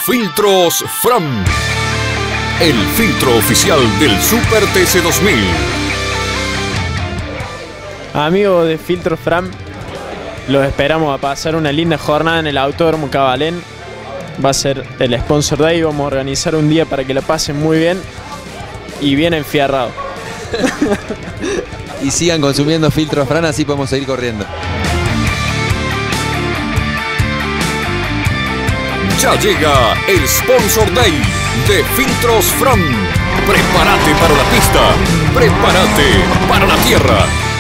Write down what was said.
Filtros Fram, el filtro oficial del Super TC 2000. Amigos de Filtros Fram, los esperamos a pasar una linda jornada en el Autódromo Cabalén. Va a ser el Sponsor Day, vamos a organizar un día para que la pasen muy bien y bien enfierrado. Y sigan consumiendo Filtros Fram, así podemos seguir corriendo. Ya llega el Sponsor Day de Filtros Fram. Prepárate para la pista, prepárate para la tierra.